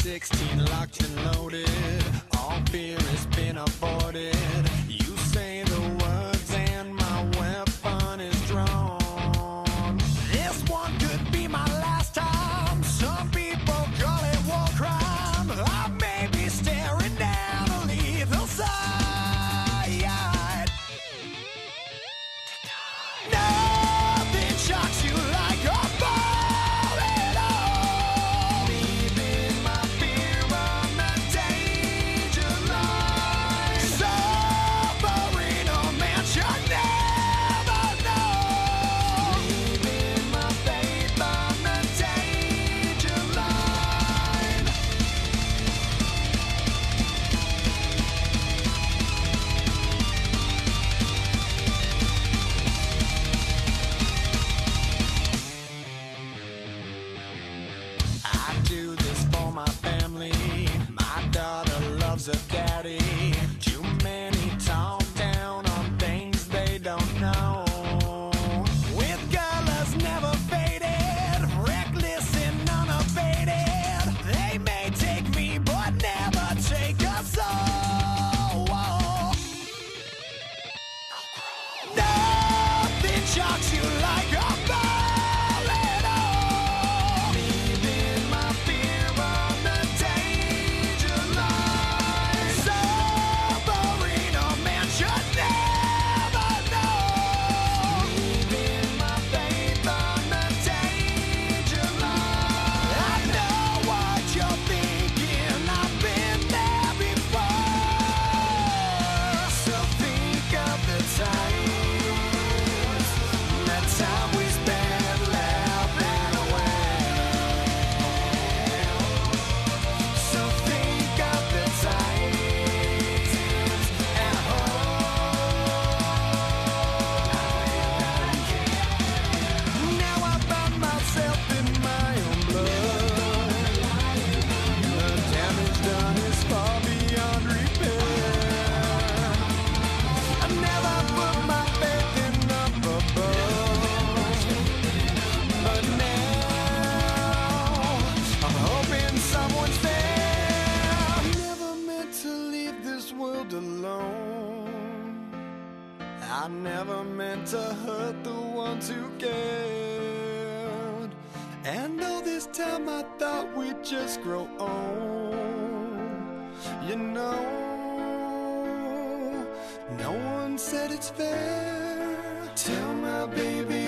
16 locked and loaded. All fear has been avoided. You say the words and my weapon is drawn. This one could be my last time. Some people call it war crime. I may be staring down a lethal sight. Nothing shocks you like a ball at all. Leaving my fear on the danger line. Suffering a man should never know. Leaving my faith on the danger line. I do this for my family. My daughter loves her daddy. Too many talk down on things they don't know. With colors never faded, reckless and unabated. They may take me but never take us all. Nothing shocks you like a ball at all. Leaving my fear on the danger line. Suffering a man should never know. Leaving my faith on the danger line. I know what you're thinking, I've been there before. So think of the times, that time we spent laughing away. So think of the times and hope. Now I find myself in my own blood. The damage done is far beyond repair. I never put my faith in up above, but now I'm hoping someone's there. Never meant to leave this world alone. I never meant to hurt the ones who cared. And all this time I thought we'd just grow old. You know, no one said it's fair. Tell my baby